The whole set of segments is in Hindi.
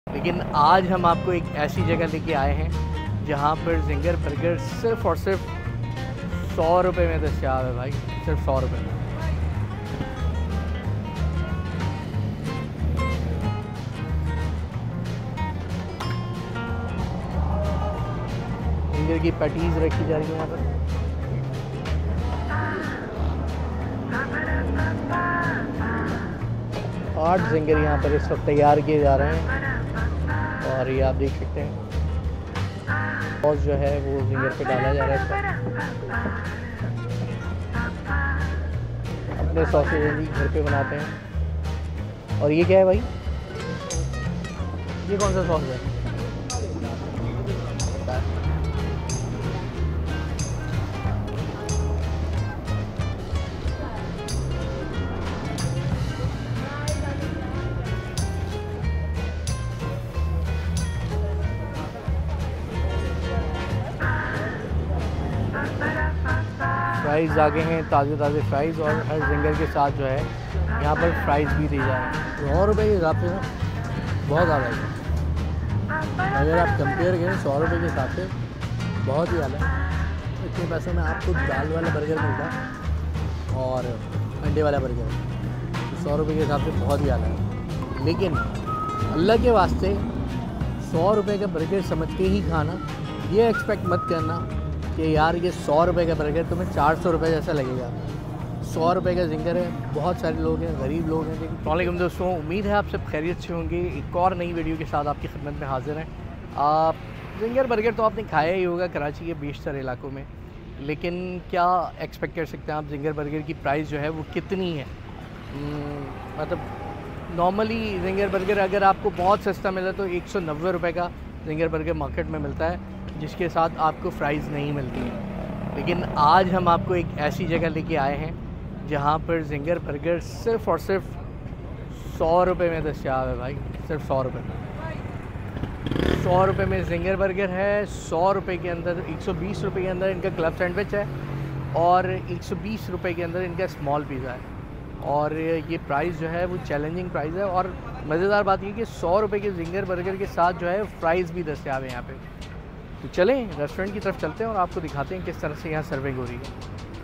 लेकिन आज हम आपको एक ऐसी जगह लेके आए हैं जहाँ पर जिंगर बर्गर सिर्फ़ और सिर्फ 100 रुपये में दस्तियाब है भाई, सिर्फ 100 रुपये में। जिंगर की पैटीज़ रखी जा रही है यहाँ पर। आठ जिंगर यहाँ पर इस वक्त तैयार किए जा रहे हैं और ये आप देख सकते हैं सॉस जो है वो जिंगर पे डाला जा रहा है इस वक्त। अपने सॉसेज घर पे बनाते हैं। और ये क्या है भाई, ये कौन सा सॉस है? फ्राइज़ आ गए हैं, ताज़े ताज़े फ्राइज़, और हर जिंगर के साथ जो है यहाँ पर फ्राइज़ भी दी जा रहे हैं। 100 रुपये के हिसाब से ना बहुत ज़्यादा है। अगर आप कंपेयर करें 100 रुपये के हिसाब से बहुत ही ज़्यादा है। इतने पैसों में आपको दाल वाला बर्गर मिलता है और अंडे वाला बर्गर, 100 रुपये के हिसाब से बहुत ही ज़्यादा है। लेकिन अल्लाह के वास्ते 100 रुपये का बर्गर समझ के ही खाना, ये एक्सपेक्ट मत करना कि यार ये 100 रुपये का बर्गर तुम्हें 400 रुपये जैसा लगेगा। 100 रुपये का जिंगर है। बहुत सारे लोग हैं, गरीब लोग हैं। अस्सलामुअलैकुम दोस्तों, उम्मीद है आप सब खैरियत से होंगे। एक और नई वीडियो के साथ आपकी खिदमत में हाजिर हैं। आप जिंगर बर्गर तो आपने खाया ही होगा कराची के बेशतर इलाकों में, लेकिन क्या एक्सपेक्ट कर सकते हैं आप जिंगर बर्गर की प्राइस जो है वो कितनी है? मतलब नॉर्मली जिंगर बर्गर अगर आपको बहुत सस्ता मिला तो 190 रुपये का जिंगर बर्गर मार्केट में मिलता है, जिसके साथ आपको फ्राइज़ नहीं मिलती हैं। लेकिन आज हम आपको एक ऐसी जगह लेके आए हैं जहाँ पर जिंगर बर्गर सिर्फ़ और सिर्फ 100 रुपये में दस्तियाब है भाई, सिर्फ 100 रुपये में। 100 रुपये में जिंगर बर्गर है। 100 रुपये के अंदर 120 रुपये के अंदर इनका क्लब सैंडविच है और 120 रुपये के अंदर इनका स्मॉल पिज़्ज़ा है। और ये प्राइस जो है वो चैलेंजिंग प्राइस है। और मज़ेदार बात ये कि 100 रुपये के जिंगर बर्गर के साथ जो है फ्राइज़ भी दस्तियाब है यहाँ पे। तो चलें रेस्टोरेंट की तरफ चलते हैं और आपको दिखाते हैं किस तरह से यहाँ सर्विंग हो रही है।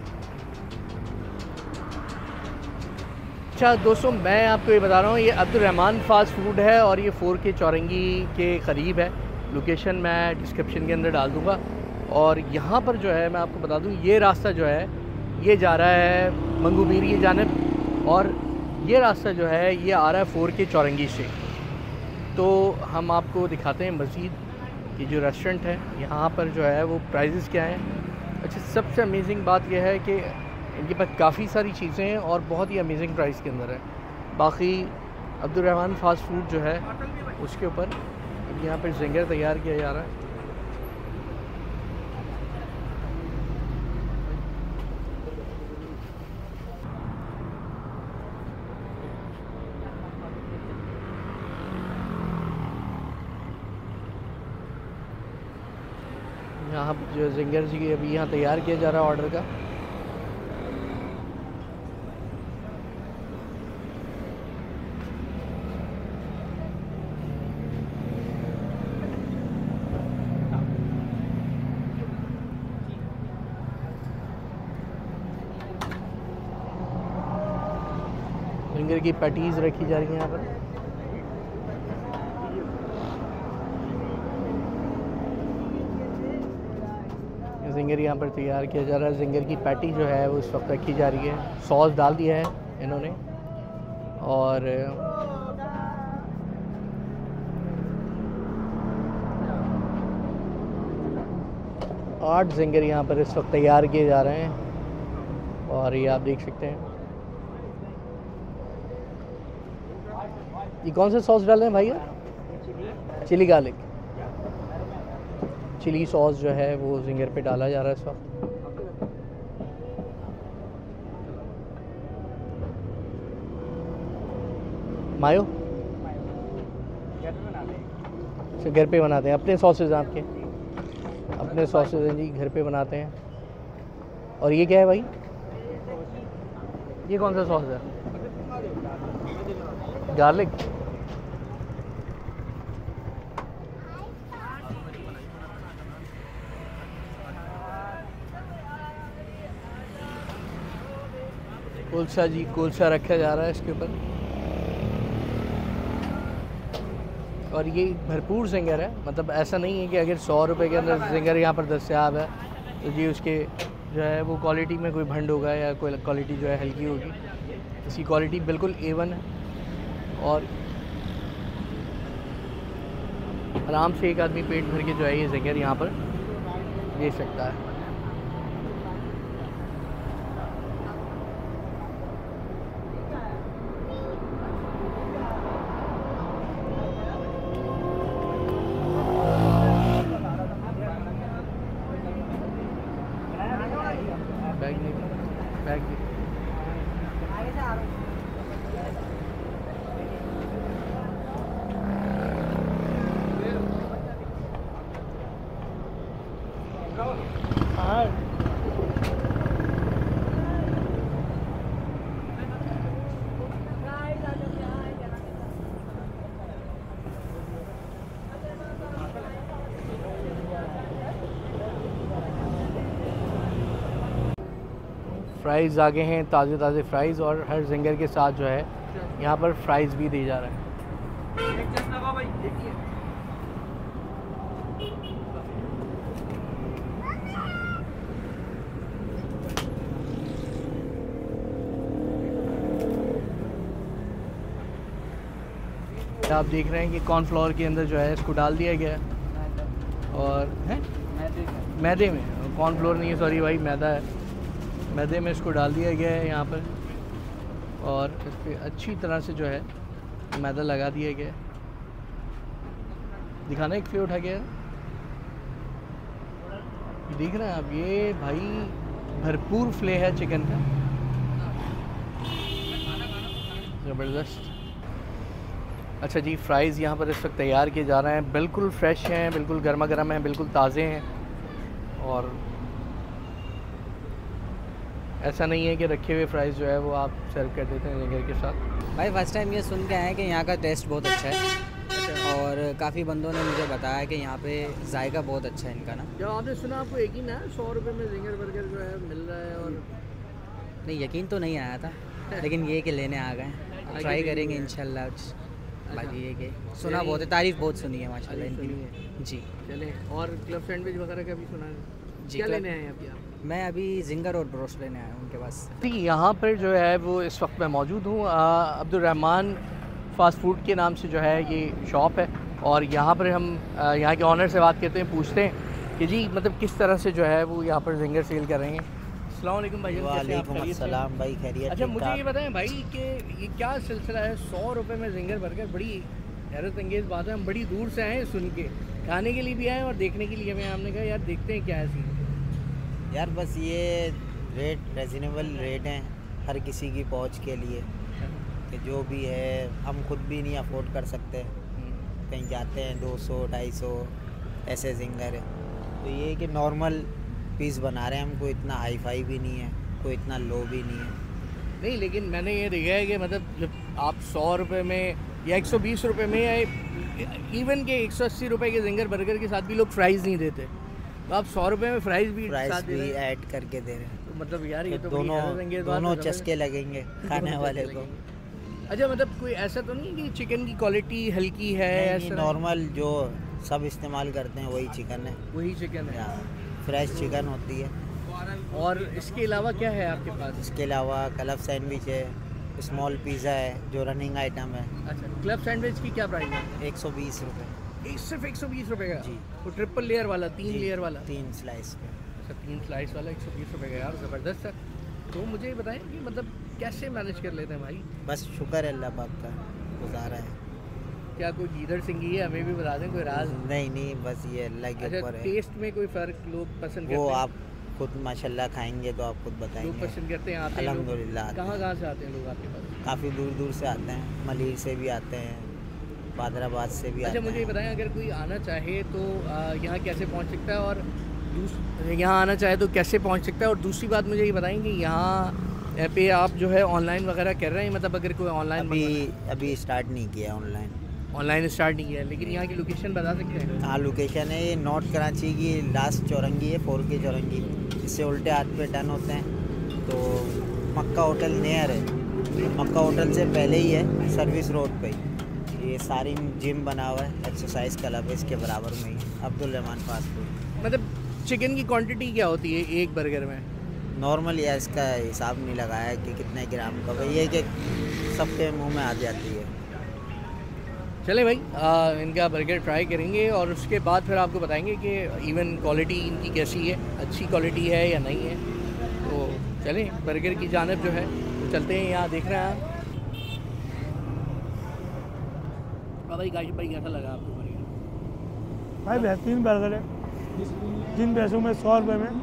अच्छा दोस्तों, मैं आपको ये बता रहा हूँ, ये अब्दुर्रहमान फ़ास्ट फूड है और ये 4K चौरंगी के करीब है। लोकेशन मैं डिस्क्रिप्शन के अंदर डाल दूँगा। और यहाँ पर जो है मैं आपको बता दूँ, ये रास्ता जो है ये जा रहा है मंगूबीर की जानिब, और ये रास्ता जो है ये आ रहा है 4K चौरंगी से। तो हम आपको दिखाते हैं मज़ीद ये जो रेस्टोरेंट है यहाँ पर जो है वो प्राइजेज़ क्या हैं। अच्छा, सबसे अमेजिंग बात यह है कि इनके पास काफ़ी सारी चीज़ें हैं और बहुत ही अमेजिंग प्राइस के अंदर है। बाकी अब्दुर्रहमान फ़ास्ट फूड जो है उसके ऊपर यहाँ पर जिंगर तैयार किया जा रहा है। यहाँ जो जिंगर जी अभी यहाँ तैयार किया जा रहा है ऑर्डर का। जिंगर की पैटीज़ रखी जा रही है यहाँ पर। जिंगर यहाँ पर तैयार किया जा रहा है। जिंगर की पैटी जो है वो इस वक्त रखी जा रही है। सॉस डाल दिया है इन्होंने और आठ जिंगर यहाँ पर इस वक्त तैयार किए जा रहे हैं और ये आप देख सकते हैं। ये कौन सा सॉस डाल रहे हैं भाई? चिली गार्लिक चिली सॉस जो है वो जिंगर पे डाला जा रहा है इस वक्त। मायो घर पे बनाते हैं, अपने सॉसेज आपके अपने सॉसेज हैं जी, घर पे बनाते हैं। और ये क्या है भाई, ये कौन सा सॉस है? गार्लिक। कुलचा जी, कुलचा रखा जा रहा है इसके ऊपर। और ये भरपूर जिंगर है, मतलब ऐसा नहीं है कि अगर 100 रुपये के अंदर जिंगर यहाँ पर दस्तयाब है तो जी उसके जो है वो क्वालिटी में कोई भंड होगा या कोई क्वालिटी जो है हल्की होगी। इसकी क्वालिटी बिल्कुल A1 है और आराम से एक आदमी पेट भर के जो है ये जिंगर यहाँ पर ले सकता है। बैग फ्राइज़ आगे हैं, ताज़े ताज़े फ्राइज़, और हर जिंगर के साथ जो है यहाँ पर फ्राइज़ भी दी जा रहा है। आप देख रहे हैं कि कॉर्नफ्लोर के अंदर जो है इसको डाल दिया गया है और है मैदे में, कॉर्नफ्लोर नहीं है, सॉरी भाई, मैदा है। मैदे में इसको डाल दिया गया है यहाँ पर और इस पर अच्छी तरह से जो है मैदा लगा दिया गया है। दिखाना एक फ्ले उठा गया, देख रहे हैं आप, ये भाई भरपूर फ्ले है चिकन का, ज़बरदस्त। अच्छा जी, फ्राइज़ यहाँ पर इस वक्त तैयार किए जा रहे हैं, बिल्कुल फ्रेश हैं, बिल्कुल गर्मा गर्म हैं, बिल्कुल ताज़े हैं। और ऐसा नहीं है कि रखे हुए फ्राइज़ जो है वो आप सर्व कर देते हैं जिंगर के साथ। भाई फर्स्ट टाइम ये सुन के आए कि यहाँ का टेस्ट बहुत अच्छा है और काफ़ी बंदों ने मुझे बताया कि यहाँ पे जायका बहुत अच्छा है इनका ना। जब आपने सुना आपको यकीन है 100 रुपये में जिंगर बर्गर जो है मिल रहा है? और नहीं, यकीन तो नहीं आया था लेकिन ये कि लेने आ गए, ट्राई करेंगे इंशाल्लाह। बाकी ये कि सुना बहुत है, तारीफ़ बहुत सुनी है माशाल्लाह इनकी जी। चले, और क्लब सैंडविच वगैरह का भी सुना है जी? क्या लेने आए अभी आप? मैं अभी जिंगर और ब्रोस्ट लेने आया हूँ उनके पास। ठीक, यहाँ पर जो है वो इस वक्त मैं मौजूद हूँ अब्दुर्रहमान फ़ास्ट फूड के नाम से जो है ये शॉप है, और यहाँ पर हम यहाँ के ऑनर से बात करते हैं, पूछते हैं कि जी मतलब किस तरह से जो है वो यहाँ पर जिंगर सेल कर रहे हैं। अस्सलाम वालेकुम भाई। वालेकुम अस्सलाम भाई, खैरियत? अच्छा, मुझे ये बताएं भाई कि ये क्या सिलसिला है 100 रुपये में जिंगर बर्गर? बड़ी हैरत अंगेज़ बात है, हम बड़ी दूर से आए सुन के, खाने के लिए भी आए और देखने के लिए भी। हमने कहा यार देखते हैं क्या है सीन। यार बस ये रेट रिजनेबल रेट हैं हर किसी की पहुंच के लिए, कि जो भी है हम खुद भी नहीं अफोर्ड कर सकते, कहीं जाते हैं 200-250 ऐसे जिंगर है। तो ये कि नॉर्मल पीस बना रहे हैं हम, कोई इतना हाई फाई भी नहीं है, कोई इतना लो भी नहीं है। नहीं, लेकिन मैंने ये देखा है कि मतलब जब आप 100 रुपये में या 120 रुपये में या इवन के 180 रुपये के जिंगर बर्गर के साथ भी लोग फ्राइज़ नहीं देते, तो आप 100 रुपये में फ्राइज़ भी ऐड करके दे रहे हैं। तो मतलब यार ये तो दोनों चस्के लगेंगे खाने वाले को। अच्छा, मतलब कोई ऐसा तो नहीं कि चिकन की क्वालिटी हल्की है? ऐसा नॉर्मल जो सब इस्तेमाल करते हैं वही चिकन है, वही चिकन है, फ्रेश चिकन होती है। और इसके अलावा क्या है आपके पास? इसके अलावा क्लब सैंडविच है, स्मॉल पिज़्ज़ा है जो रनिंग आइटम है। अच्छा, क्लब सैंडविच की क्या प्राइस है? 120 रुपये। सिर्फ 120 रुपये का जी। वो ट्रिपल लेयर वाला, 3 लेयर वाला? 3 स्लाइस पे। अच्छा, 3 स्लाइस वाला 120 रुपये का, यार ज़बरदस्त है। तो मुझे बताएं कि मतलब कैसे मैनेज कर लेते हैं भाई? बस शुक्र है अल्लाह पाक का, गुजारा है। क्या कोई गीदड़ सिंगी है, हमें भी बता दें कोई राज? नहीं, बस ये अल्लाह के ऊपर है। टेस्ट में कोई फ़र्क लोग पसंद करते हैं? वो आप खुद माशाल्लाह खाएंगे तो आप खुद बताएंगे। लोग पसंद करते हैं, आते हैं अल्हम्दुलिल्लाह। कहाँ से आते हैं लोग आपके पास? काफ़ी दूर दूर से आते हैं, मलीर से भी आते हैं, बादराबाद से भी आते हैं। अच्छा, मुझे बताएं अगर कोई आना चाहे तो यहाँ कैसे पहुँच सकता है, और यहाँ आना चाहे तो कैसे पहुँच सकता है? और दूसरी बात मुझे ये बताएं कि यहाँ पे आप जो है ऑनलाइन वगैरह कर रहे हैं, मतलब अगर कोई ऑनलाइन अभी स्टार्ट नहीं किया ऑनलाइन स्टार्ट नहीं किया, लेकिन यहाँ की लोकेशन बता सकते हैं? हाँ, लोकेशन है ये नॉर्थ कराची की लास्ट चौरंगी है, 4K चौरंगी। इससे उल्टे हाथ पे टर्न होते हैं तो मक्का होटल नियर है, मक्का होटल से पहले ही है, सर्विस रोड पे ही। ये सारी जिम बना हुआ है, एक्सरसाइज क्लब है, इसके बराबर में ही अब्दुल रहमान फास्ट फूड। मतलब चिकन की क्वांटिटी क्या होती है एक बर्गर में? नॉर्मल या इसका हिसाब नहीं लगाया कि कितने ग्राम का, भाई ये कि सबके मुंह में आ जाती है। चले भाई इनका बर्गर ट्राई करेंगे और उसके बाद फिर आपको बताएंगे कि इवन क्वालिटी इनकी कैसी है, अच्छी क्वालिटी है या नहीं है। तो चलें बर्गर की जानब जो है तो चलते हैं। यहाँ देख रहे हैं आप। भाई काशिफ भाई कैसा लगा आपको बर्गर? भाई बेहतरीन बर्गर है, 3 पैसों में 100 रुपये में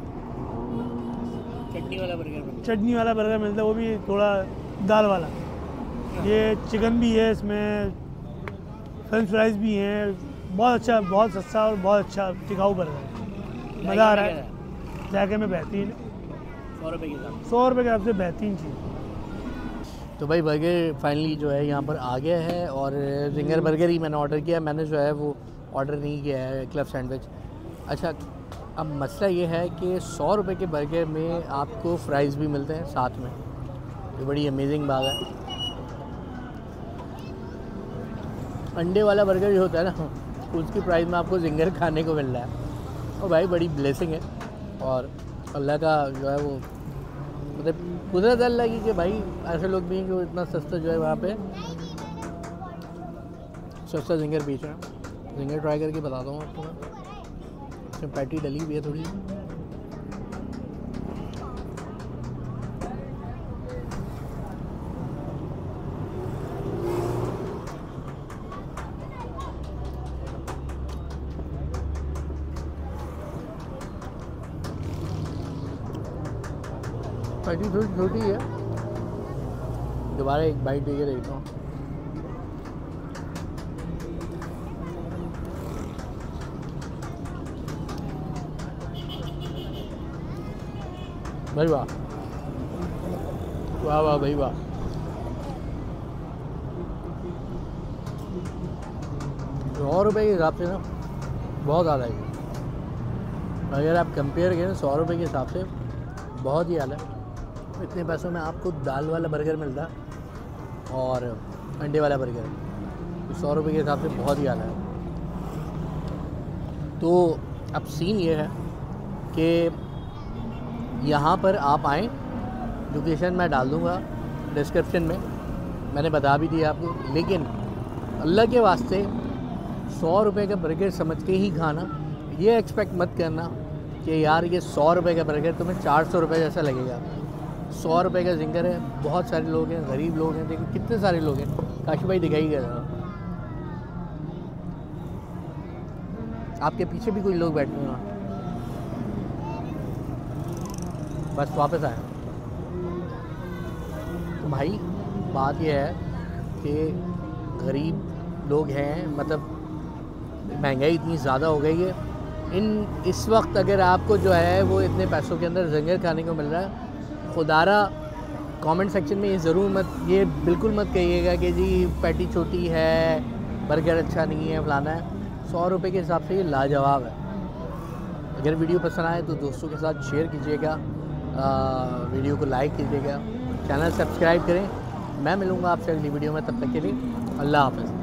चटनी वाला बर्गर मिलता चटनी वाला बर्गर मिलता है, वो भी थोड़ा दाल वाला। ये चिकन भी है, इसमें फ्रेंच फ्राइज भी हैं। बहुत अच्छा, बहुत सस्ता और बहुत अच्छा टिकाऊ बर्गर है, मज़ा आ रहा है। जाके में बेहतरीन है, 100 रुपये के साथ। 100 रुपये के हिसाब से बेहतरीन चीज़। तो भाई बर्गर फाइनली जो है यहाँ पर आ गया है और जिंगर बर्गर ही मैंने ऑर्डर किया। मैंने जो है वो ऑर्डर नहीं किया है क्लब सैंडविच। अच्छा, अब मसला ये है कि 100 रुपये के बर्गर में आपको फ्राइज़ भी मिलते हैं साथ में। ये बड़ी अमेजिंग बात है। अंडे वाला बर्गर जो होता है ना, उसकी प्राइस में आपको जिंगर खाने को मिल रहा है। और भाई बड़ी ब्लेसिंग है और अल्लाह का जो है वो मतलब कुदरत अल्लाह की कि भाई ऐसे लोग भी हैं कि वो इतना सस्ता जो है वहाँ पे सस्ता जिंगर बेच रहे हैं। जिंगर ट्राई करके बताता हूँ आपको मैं। इसमें पैटी डली हुई है थोड़ी। पैटी थोड़ी छोटी है। दोबारा एक बाइट देके देखता हूँ। भाई वाह वाह वाह भाई वाह। ₹100 के हिसाब से ना बहुत ज़्यादा है। अगर आप कंपेयर करें 100 रुपये के हिसाब से बहुत ही आला है। इतने पैसों में आपको दाल वाला बर्गर मिलता है और अंडे वाला बर्गर, तो 100 रुपये के हिसाब से बहुत ही आला है। तो अब सीन ये है कि यहाँ पर आप आएँ, लोकेशन मैं डाल दूँगा डिस्क्रिप्शन में, मैंने बता भी दिया आपको। लेकिन अल्लाह के वास्ते 100 रुपये का बर्गर समझ के ही खाना। ये एक्सपेक्ट मत करना कि यार ये 100 रुपये का बर्गर तुम्हें 400 रुपये जैसा लगेगा। 100 रुपये का जिंगर है। बहुत सारे लोग हैं, गरीब लोग हैं, देखिए कितने सारे लोग हैं। काशिफ भाई दिखाई गया, आपके पीछे भी कोई लोग बैठे हैं। बस वापस आए। तो भाई बात यह है कि गरीब लोग हैं, मतलब महंगाई इतनी ज़्यादा हो गई है। इस वक्त अगर आपको जो है वो इतने पैसों के अंदर जिंगर खाने को मिल रहा है, खुदारा कमेंट सेक्शन में ये बिल्कुल मत कहिएगा कि जी पैटी छोटी है, बर्गर अच्छा नहीं है, फलाना है। 100 रुपये के हिसाब से ये लाजवाब है। अगर वीडियो पसंद आए तो दोस्तों के साथ शेयर कीजिएगा, वीडियो को लाइक कीजिएगा, चैनल सब्सक्राइब करें। मैं मिलूँगा आपसे अगली वीडियो में, तब तक के लिए अल्लाह हाफ़िज़।